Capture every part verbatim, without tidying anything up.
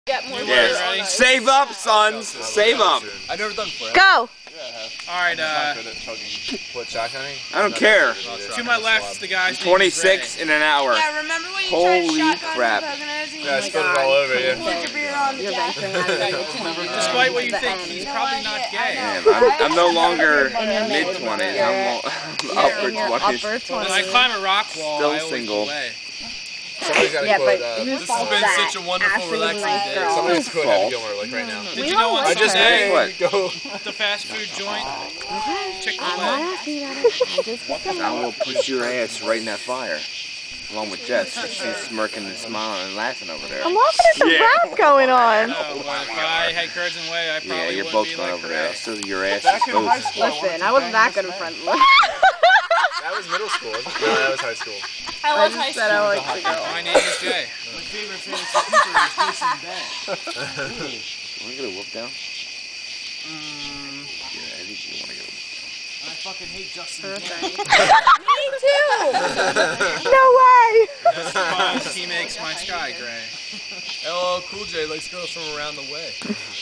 Get more yes. Save up, sons. Save up. I've never done flip. Go. Alright, uh, What, shotgunning? I don't care. to my left, the guy's name is twenty-six Ray. in an hour. Yeah, remember when you Holy tried shotgun crap. the Poconos and Yeah, I you spilled it all over you. poured your beer on the deck? Despite what you think, he's probably not gay. Man, I'm, I'm no longer mid twenties. I'm upper twenties. When I climb a rock wall, Still I always single. delay. Somebody's got to Yeah, quote, but uh, whose this fault has been is that? such a wonderful, Ashley was a relaxing nice day. girl. Somebody's quote Happy Fault. Gilmore, like right now. Did you know on I just Sunday, What? go. the fast food joint, I'm Chick-fil-A, not asking about it. I just saying. I will push your ass right in that fire. Along with Jess. She's smirking and smiling and laughing over there. I'm laughing at the Yeah. rap going on. oh, well, if I had courage and way, I probably Yeah, you're wouldn't both be going like over there. Ray. So your ass Back is in high both. school, I Listen, wanted to I wasn't bang that good in front. That was middle school, wasn't it? No, that was high school. I I love high just said I school. like the girl. My name is Jay. My favorite fantasy keeper is Jason Bang. Want to get a whoop down? Mm, Yeah, I think you want to get a whoop. I fucking hate Justin Perfect. Bang. Me too. No way. that's because he makes my sky gray. L L Cool J likes girls from around the way.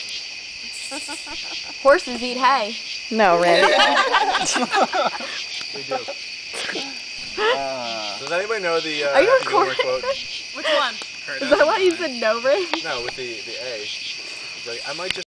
Horses eat hay. No, Ray. They do. Does anybody know the uh, Are you Happy Gilmore recording? quote? Which one? Kurt Is that why you said no, Ray? No, with the, the A. It's like, I might just